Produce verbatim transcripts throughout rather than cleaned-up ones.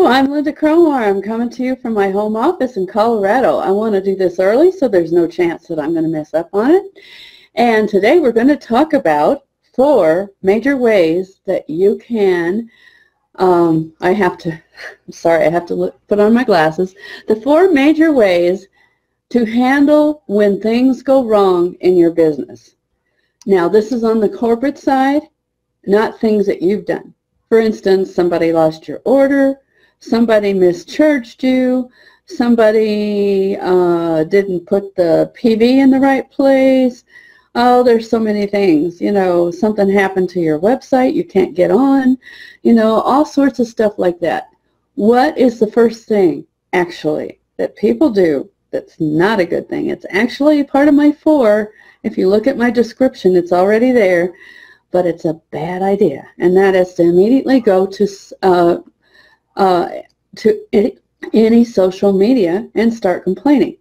I'm Lynda Cromar. I'm coming to you from my home office in Colorado. I want to do this early so there's no chance that I'm going to mess up on it. And today we're going to talk about four major ways that you can, um, I have to, I'm sorry, I have to look, put on my glasses. The four major ways to handle when things go wrong in your business. Now, this is on the corporate side, not things that you've done. For instance, somebody lost your order, somebody mischarged you, somebody uh, didn't put the P V in the right place. Oh, there's so many things. You know, something happened to your website, you can't get on, you know, all sorts of stuff like that. What is the first thing, actually, that people do that's not a good thing? It's actually part of my four. If you look at my description, it's already there. But it's a bad idea, and that is to immediately go to uh, uh, to any, any social media and start complaining.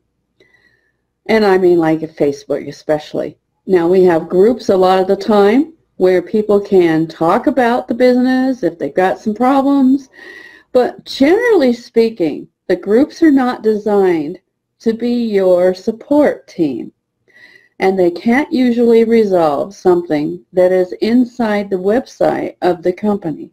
And I mean, like at Facebook especially. Now, we have groups a lot of the time where people can talk about the business if they've got some problems, but generally speaking, the groups are not designed to be your support team. And they can't usually resolve something that is inside the website of the company.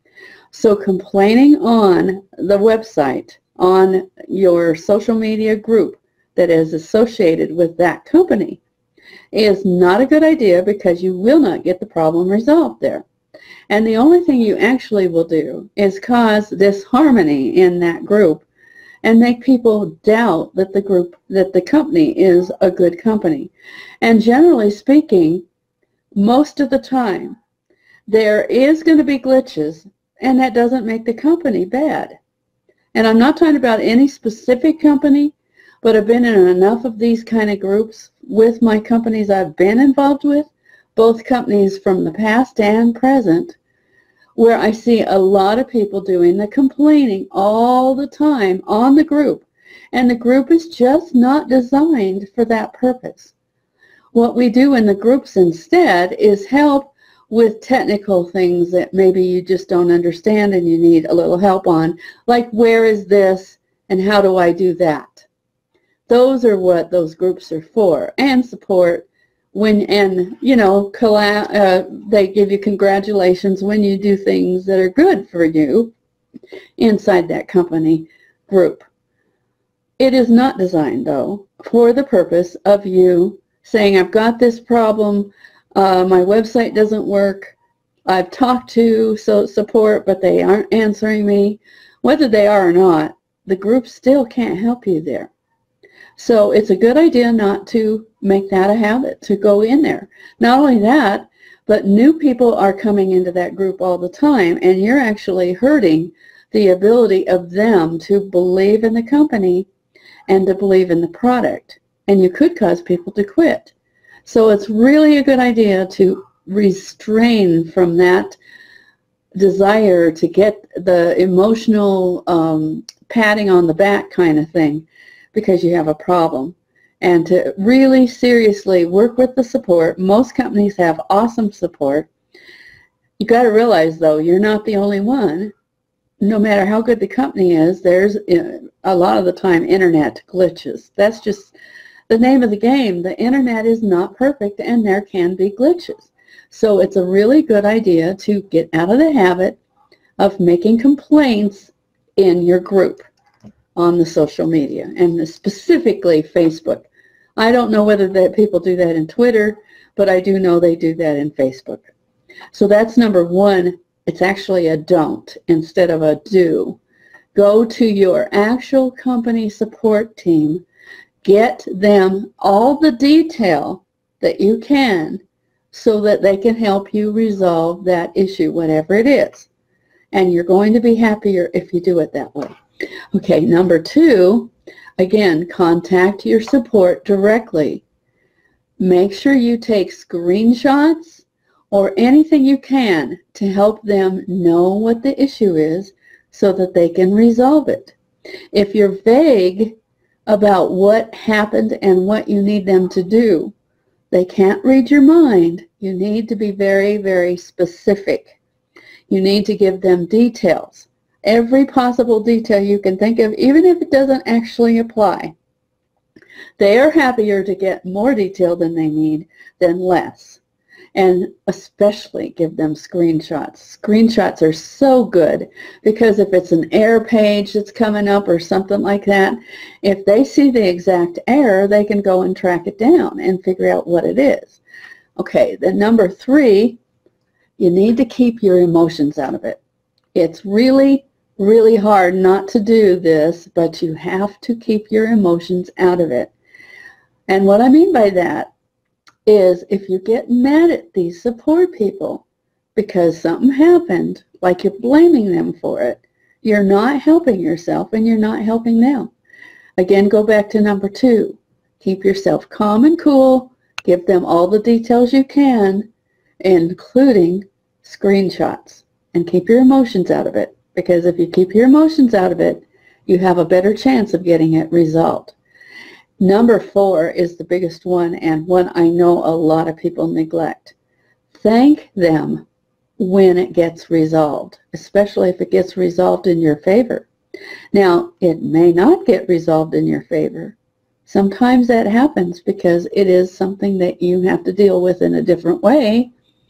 So complaining on the website, on your social media group that is associated with that company, is not a good idea because you will not get the problem resolved there. And the only thing you actually will do is cause disharmony in that group and make people doubt that the group, that the company is a good company. And generally speaking, most of the time, there is going to be glitches, and that doesn't make the company bad. And I'm not talking about any specific company, but I've been in enough of these kind of groups with my companies I've been involved with, both companies from the past and present, where I see a lot of people doing the complaining all the time on the group. And the group is just not designed for that purpose. What we do in the groups instead is help with technical things that maybe you just don't understand and you need a little help on, like where is this and how do I do that? Those are what those groups are for, and support. When, and, you know, uh, they give you congratulations when you do things that are good for you inside that company group. It is not designed, though, for the purpose of you saying, I've got this problem, uh, my website doesn't work, I've talked to so support, but they aren't answering me. Whether they are or not, the group still can't help you there. So it's a good idea not to make that a habit, to go in there. Not only that, but new people are coming into that group all the time, and you're actually hurting the ability of them to believe in the company and to believe in the product. And you could cause people to quit. So it's really a good idea to restrain from that desire to get the emotional um, patting on the back kind of thing because you have a problem, and to really seriously work with the support. Most companies have awesome support. You got to realize, though, you're not the only one. No matter how good the company is, there's a lot of the time internet glitches. That's just the name of the game. The internet is not perfect, and there can be glitches. So it's a really good idea to get out of the habit of making complaints in your group on the social media, and specifically Facebook. I don't know whether that people do that in Twitter, but I do know they do that in Facebook. So that's number one. It's actually a don't instead of a do. Go to your actual company support team. Get them all the detail that you can so that they can help you resolve that issue, whatever it is. And you're going to be happier if you do it that way. Okay, number two, again, contact your support directly. Make sure you take screenshots or anything you can to help them know what the issue is so that they can resolve it. If you're vague about what happened and what you need them to do, they can't read your mind. You need to be very, very specific. You need to give them details. every possible detail you can think of, even if it doesn't actually apply. They are happier to get more detail than they need than less. And especially give them screenshots. Screenshots are so good because if it's an error page that's coming up or something like that, if they see the exact error, they can go and track it down and figure out what it is. Okay, then number three, you need to keep your emotions out of it. It's really, really hard not to do this, but you have to keep your emotions out of it. And what I mean by that is if you get mad at these support people because something happened, like you're blaming them for it, you're not helping yourself and you're not helping them. Again, go back to number two. Keep yourself calm and cool. Give them all the details you can, including screenshots. And keep your emotions out of it, because if you keep your emotions out of it, you have a better chance of getting it resolved. Number four is the biggest one, and one I know a lot of people neglect. Thank them when it gets resolved, especially if it gets resolved in your favor. Now, it may not get resolved in your favor. Sometimes that happens because it is something that you have to deal with in a different way,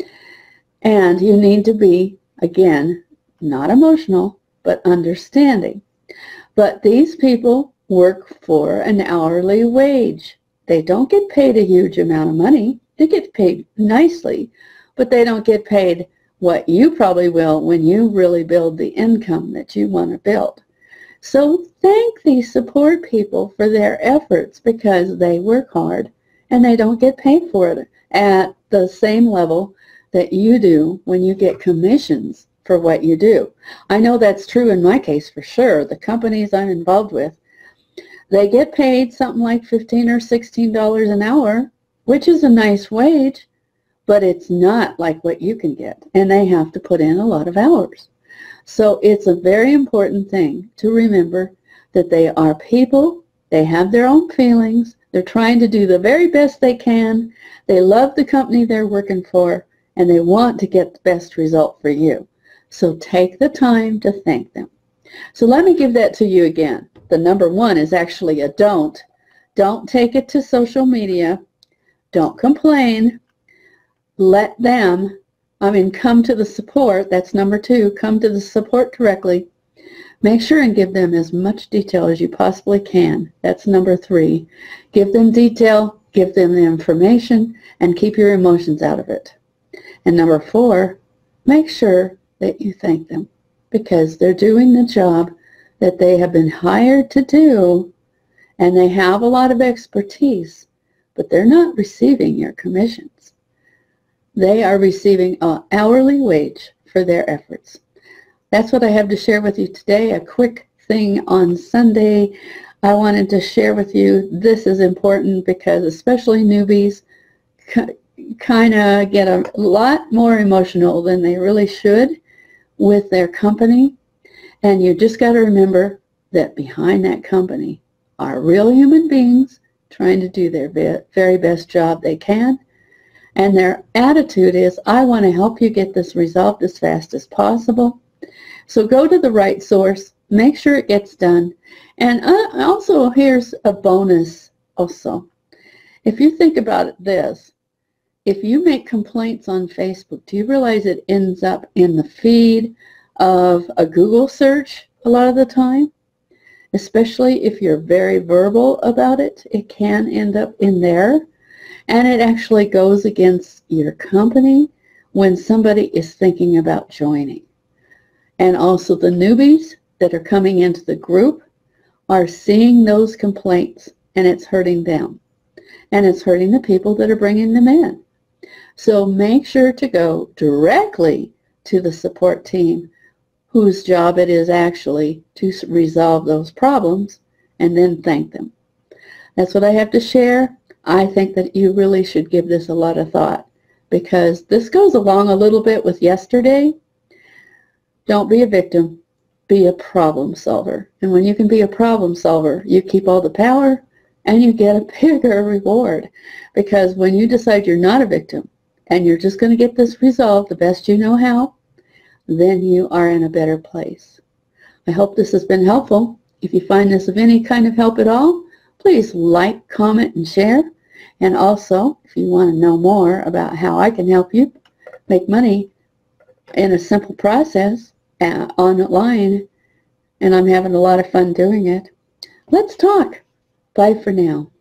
and you need to be, again, not emotional, but understanding. But these people work for an hourly wage. They don't get paid a huge amount of money. They get paid nicely, but they don't get paid what you probably will when you really build the income that you want to build. So thank these support people for their efforts, because they work hard and they don't get paid for it at the same level that you do when you get commissions for what you do. I know that's true in my case for sure. The companies I'm involved with, they get paid something like fifteen or sixteen dollars an hour, which is a nice wage, but it's not like what you can get, and they have to put in a lot of hours. So it's a very important thing to remember that they are people, they have their own feelings, they're trying to do the very best they can, they love the company they're working for, and they want to get the best result for you. So take the time to thank them. So let me give that to you again. The number one is actually a don't. Don't take it to social media. Don't complain. Let them, I mean, come to the support. That's number two. Come to the support directly. Make sure and give them as much detail as you possibly can. That's number three. Give them detail, give them the information, and keep your emotions out of it. And number four, make sure that you thank them, because they're doing the job that they have been hired to do, and they have a lot of expertise, but they're not receiving your commissions. They are receiving an hourly wage for their efforts. That's what I have to share with you today, a quick thing on Sunday. I wanted to share with you, this is important because especially newbies kind of get a lot more emotional than they really should with their company. And you just got to remember that behind that company are real human beings trying to do their very best job they can. And their attitude is, I want to help you get this resolved as fast as possible. So go to the right source, make sure it gets done. And also, here's a bonus also. If you think about this, if you make complaints on Facebook, do you realize it ends up in the feed of a Google search a lot of the time? Especially if you're very verbal about it, it can end up in there. And it actually goes against your company when somebody is thinking about joining. And also the newbies that are coming into the group are seeing those complaints, and it's hurting them. And it's hurting the people that are bringing them in. So make sure to go directly to the support team whose job it is actually to resolve those problems, and then thank them. That's what I have to share. I think that you really should give this a lot of thought, because this goes along a little bit with yesterday. Don't be a victim. Be a problem solver. And when you can be a problem solver, you keep all the power and you get a bigger reward. Because when you decide you're not a victim and you're just going to get this resolved the best you know how, then you are in a better place. I hope this has been helpful. If you find this of any kind of help at all, please like, comment, and share. And also, if you want to know more about how I can help you make money in a simple process uh, online, and I'm having a lot of fun doing it, let's talk. Bye for now.